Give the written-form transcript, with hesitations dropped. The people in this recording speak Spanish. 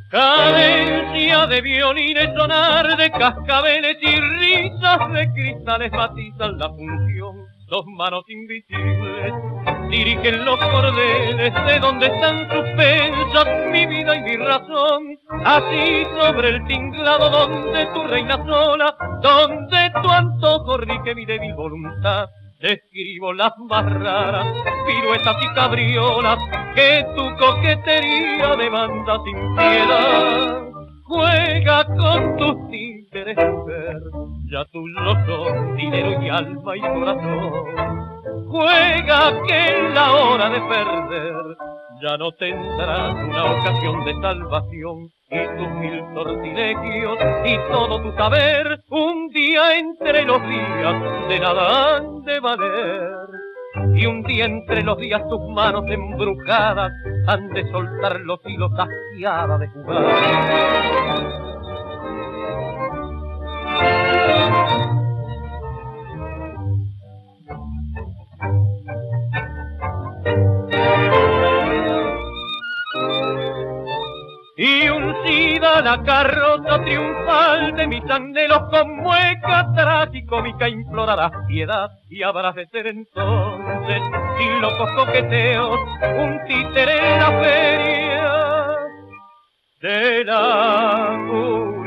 Cadencia de violines, sonar de cascabeles y risas de cristales matizan la función. Dos manos invisibles dirigen los cordeles de donde están suspensas mi vida y mi razón. Así sobre el tinglado donde tú reinas sola, donde tu antojo rige mi débil voluntad, describo las más raras piruetas y cabriolas que tu coquetería demanda sin piedad. Juega con tus títeres, mujer, ya tuyos son dinero y alma y corazón. Juega que en la hora de perder ya no tendrás una ocasión de salvación, y tus mil sortilegios y todo tu saber un día entre los días de nada han de valer. Y un día entre los días tus manos embrujadas han de soltar los hilos asqueadas de jugar. Y uncida la carroza triunfal de mis anhelos con mueca trágica implorarás piedad y habrás de ser entonces, sin locos coqueteos, un títere en la feria de la furia.